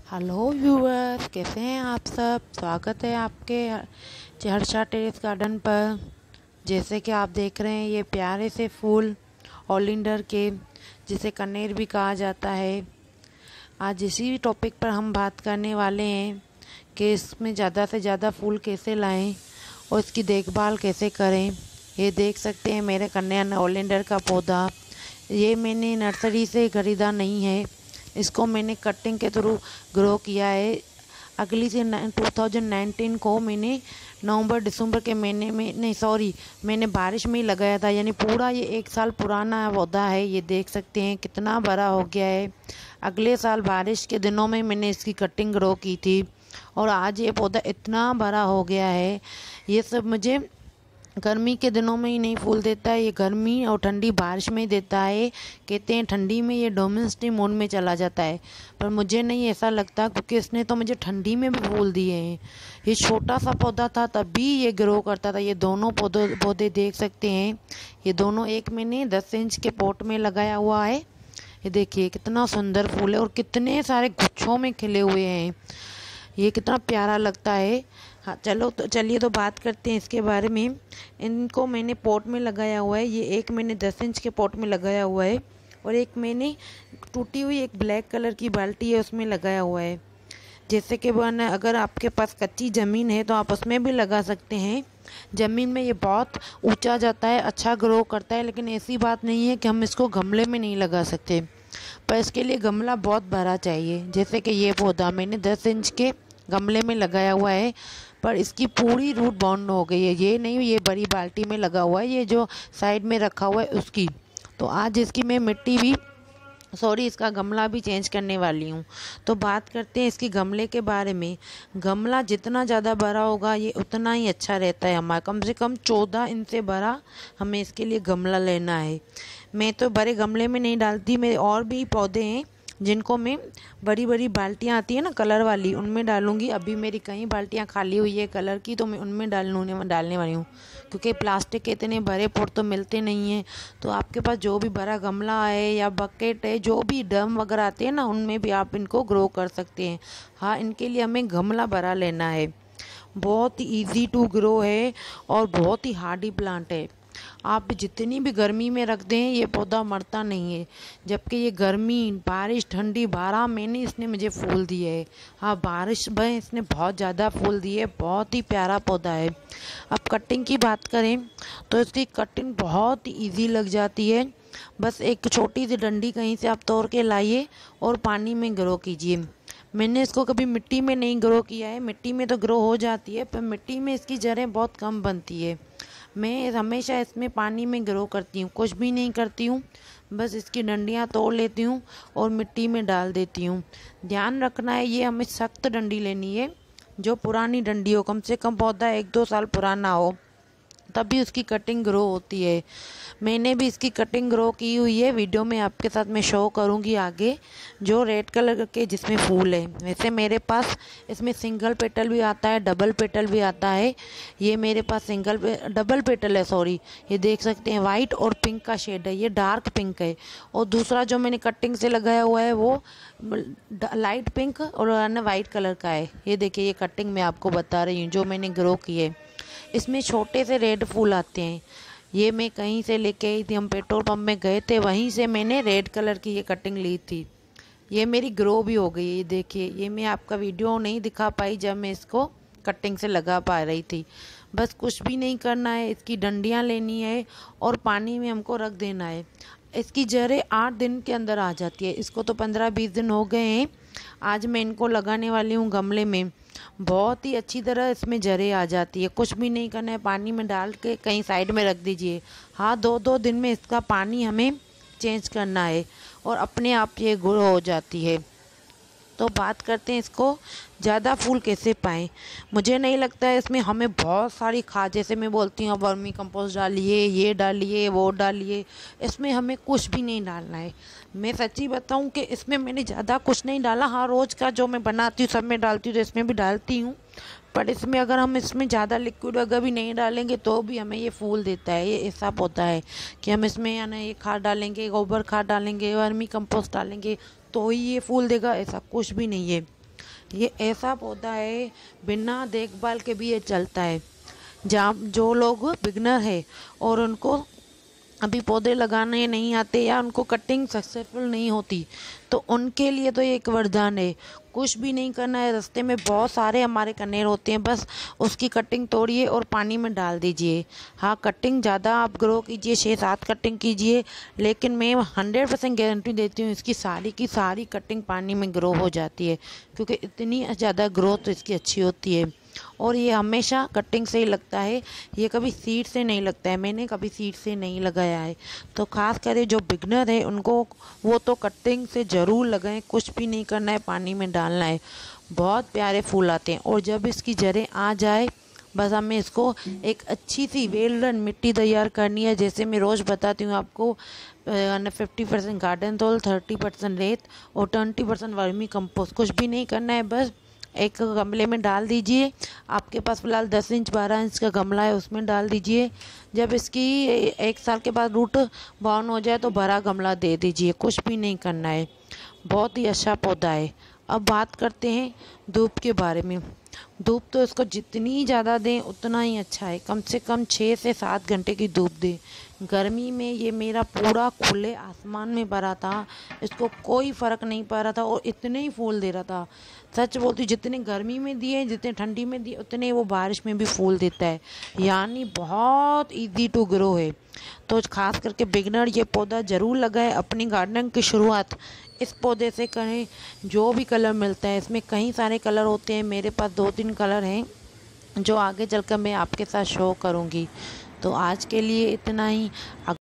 Hello viewers, कैसे हैं आप सब। स्वागत है आपके हर्षा टेरेस गार्डन पर। जैसे कि आप देख रहे हैं, ये प्यारे से फूल ओलिंडर के, जिसे कनेर भी कहा जाता है। आज इसी टॉपिक पर हम बात करने वाले हैं कि इसमें ज़्यादा से ज़्यादा फूल कैसे लाएं और इसकी देखभाल कैसे करें। ये देख सकते हैं मेरे कनेर ओलिंडर का पौधा। ये मैंने नर्सरी से ख़रीदा नहीं है, इसको मैंने कटिंग के थ्रू ग्रो किया है। अगली से 2019 को मैंने नवंबर दिसंबर के महीने में, नहीं सॉरी, मैंने बारिश में ही लगाया था। यानी पूरा ये 1 साल पुराना पौधा है। ये देख सकते हैं कितना बड़ा हो गया है। अगले साल बारिश के दिनों में मैंने इसकी कटिंग ग्रो की थी और आज ये पौधा इतना बड़ा हो गया है। ये सब मुझे गर्मी के दिनों में ही नहीं फूल देता है, ये गर्मी और ठंडी बारिश में ही देता है। कहते हैं ठंडी में ये डोमेस्टिक मोड में चला जाता है, पर मुझे नहीं ऐसा लगता, क्योंकि इसने तो मुझे ठंडी में भी फूल दिए हैं। ये छोटा सा पौधा था तभी ये ग्रो करता था। ये दोनों पौधे देख सकते हैं, ये दोनों एक मैंने 10 इंच के पॉट में लगाया हुआ है। ये देखिए कितना सुंदर फूल है और कितने सारे गुच्छों में खिले हुए हैं। ये कितना प्यारा लगता है। हाँ चलिए तो बात करते हैं इसके बारे में। इनको मैंने पॉट में लगाया हुआ है। ये एक मैंने 10 इंच के पॉट में लगाया हुआ है और एक मैंने टूटी हुई एक ब्लैक कलर की बाल्टी है उसमें लगाया हुआ है। जैसे कि अगर आपके पास कच्ची ज़मीन है तो आप उसमें भी लगा सकते हैं। ज़मीन में ये बहुत ऊंचा जाता है, अच्छा ग्रो करता है, लेकिन ऐसी बात नहीं है कि हम इसको गमले में नहीं लगा सकते, पर इसके लिए गमला बहुत बड़ा चाहिए। जैसे कि ये पौधा मैंने 10 इंच के गमले में लगाया हुआ है, पर इसकी पूरी रूट बाउंड हो गई है। ये नहीं, ये बड़ी बाल्टी में लगा हुआ है, ये जो साइड में रखा हुआ है उसकी। तो आज इसकी मैं मिट्टी भी, सॉरी, इसका गमला भी चेंज करने वाली हूँ। तो बात करते हैं इसकी गमले के बारे में। गमला जितना ज़्यादा बड़ा होगा ये उतना ही अच्छा रहता है हमारा। कम से कम 14 इंच से बड़ा हमें इसके लिए गमला लेना है। मैं तो बड़े गमले में नहीं डालती, मेरे और भी पौधे हैं जिनको मैं बड़ी बड़ी बाल्टियाँ आती है ना कलर वाली, उनमें डालूंगी। अभी मेरी कई बाल्टियाँ खाली हुई है कलर की, तो मैं उनमें डालने वाली हूँ, क्योंकि प्लास्टिक के इतने बड़े पॉट तो मिलते नहीं हैं। तो आपके पास जो भी बड़ा गमला है या बकेट है, जो भी ड्रम वगैरह आते हैं ना, उनमें भी आप इनको ग्रो कर सकते हैं। हाँ, इनके लिए हमें गमला बड़ा लेना है। बहुत ही ईजी टू ग्रो है और बहुत ही हार्डी प्लांट है। आप जितनी भी गर्मी में रख दें ये पौधा मरता नहीं है। जबकि ये गर्मी, बारिश, ठंडी 12 महीने इसने मुझे फूल दिए है। हाँ, बारिश में इसने बहुत ज़्यादा फूल दिए। बहुत ही प्यारा पौधा है। अब कटिंग की बात करें तो इसकी कटिंग बहुत ही ईजी लग जाती है। बस एक छोटी सी डंडी कहीं से आप तोड़ के लाइए और पानी में ग्रो कीजिए। मैंने इसको कभी मिट्टी में नहीं ग्रो किया है। मिट्टी में तो ग्रो हो जाती है, पर मिट्टी में इसकी जड़ें बहुत कम बनती है। मैं हमेशा इसमें पानी में ग्रो करती हूँ, कुछ भी नहीं करती हूँ, बस इसकी डंडियाँ तोड़ लेती हूँ और मिट्टी में डाल देती हूँ। ध्यान रखना है, ये हमें सख्त डंडी लेनी है, जो पुरानी डंडी हो, कम से कम पौधा 1-2 साल पुराना हो, तभी उसकी कटिंग ग्रो होती है। मैंने भी इसकी कटिंग ग्रो की हुई है, वीडियो में आपके साथ मैं शो करूंगी आगे, जो रेड कलर के जिसमें फूल है। वैसे मेरे पास इसमें सिंगल पेटल भी आता है, डबल पेटल भी आता है। ये मेरे पास डबल पेटल है, सॉरी। ये देख सकते हैं वाइट और पिंक का शेड है, ये डार्क पिंक है। और दूसरा जो मैंने कटिंग से लगाया हुआ है वो लाइट पिंक और वाइट कलर का है। ये देखिए, ये कटिंग मैं आपको बता रही हूँ जो मैंने ग्रो की है। इसमें छोटे से रेड फूल आते हैं। ये मैं कहीं से लेके आई थी, हम पेट्रोल पंप में गए थे, वहीं से मैंने रेड कलर की ये कटिंग ली थी। ये मेरी ग्रो भी हो गई है। ये देखिए, ये मैं आपका वीडियो नहीं दिखा पाई जब मैं इसको कटिंग से लगा पा रही थी। बस कुछ भी नहीं करना है, इसकी डंडियाँ लेनी है और पानी में हमको रख देना है। इसकी जड़ें 8 दिन के अंदर आ जाती है। इसको तो 15-20 दिन हो गए हैं। आज मैं इनको लगाने वाली हूँ गमले में। बहुत ही अच्छी तरह इसमें जड़ें आ जाती है। कुछ भी नहीं करना है, पानी में डाल के कहीं साइड में रख दीजिए। हाँ, 2-2 दिन में इसका पानी हमें चेंज करना है और अपने आप ये ग्रो हो जाती है। तो बात करते हैं इसको ज़्यादा फूल कैसे पाएँ। मुझे नहीं लगता है इसमें हमें बहुत सारी खाद, जैसे मैं बोलती हूँ वर्मी कंपोस्ट डालिए, ये डालिए, वो डालिए, इसमें हमें कुछ भी नहीं डालना है। मैं सच्ची बताऊँ कि इसमें मैंने ज़्यादा कुछ नहीं डाला। हाँ, रोज़ का जो मैं बनाती हूँ सब में डालती हूँ, तो इसमें भी डालती हूँ। पर इसमें अगर हम इसमें ज़्यादा लिक्विड अगर भी नहीं डालेंगे तो भी हमें ये फूल देता है। ये ऐसा होता है कि हम इसमें या ना ये खाद डालेंगे, गोबर खाद डालेंगे, वर्मी कंपोस्ट डालेंगे तो ही ये फूल देगा, ऐसा कुछ भी नहीं है। ये ऐसा पौधा है बिना देखभाल के भी ये चलता है। जहाँ जो लोग बिगनर है और उनको अभी पौधे लगाने नहीं आते या उनको कटिंग सक्सेसफुल नहीं होती, तो उनके लिए तो ये एक वरदान है। कुछ भी नहीं करना है, रास्ते में बहुत सारे हमारे कनेर होते हैं, बस उसकी कटिंग तोड़िए और पानी में डाल दीजिए। हाँ, कटिंग ज़्यादा आप ग्रो कीजिए, 6-7 कटिंग कीजिए, लेकिन मैं 100% गारंटी देती हूँ इसकी सारी की सारी कटिंग पानी में ग्रो हो जाती है, क्योंकि इतनी ज़्यादा ग्रोथ इसकी अच्छी होती है। और ये हमेशा कटिंग से ही लगता है, ये कभी सीड से नहीं लगता है। मैंने कभी सीड से नहीं लगाया है। तो ख़ास कर जो बिगनर है उनको वो तो कटिंग से ज़रूर लगाएं। कुछ भी नहीं करना है, पानी में डालना है। बहुत प्यारे फूल आते हैं। और जब इसकी जड़ें आ जाए, बस हमें इसको एक अच्छी सी वेल डन मिट्टी तैयार करनी है। जैसे मैं रोज़ बताती हूँ आपको, 50% गार्डन सॉइल, 30% रेत और 20% वर्मी कंपोस्ट। कुछ भी नहीं करना है, बस एक गमले में डाल दीजिए। आपके पास फ़िलहाल 10 इंच 12 इंच का गमला है, उसमें डाल दीजिए। जब इसकी 1 साल के बाद रूट बाउंड हो जाए तो बड़ा गमला दे दीजिए। कुछ भी नहीं करना है, बहुत ही अच्छा पौधा है। अब बात करते हैं धूप के बारे में। धूप तो इसको जितनी ज़्यादा दें उतना ही अच्छा है। कम से कम 6 से 7 घंटे की धूप दें। गर्मी में ये मेरा पूरा खुले आसमान में भरा था, इसको कोई फ़र्क नहीं पड़ रहा था और इतने ही फूल दे रहा था। सच बोलती, जितने गर्मी में दिए जितने ठंडी में दिए उतने वो बारिश में भी फूल देता है। यानी बहुत इजी टू ग्रो है। तो खास करके बिगनर ये पौधा ज़रूर लगाए। अपनी गार्डनिंग की शुरुआत इस पौधे से करें। जो भी कलर मिलता है, इसमें कई सारे कलर होते हैं। मेरे पास 2-3 कलर हैं जो आगे चलकर मैं आपके साथ शो करूँगी। तो आज के लिए इतना ही।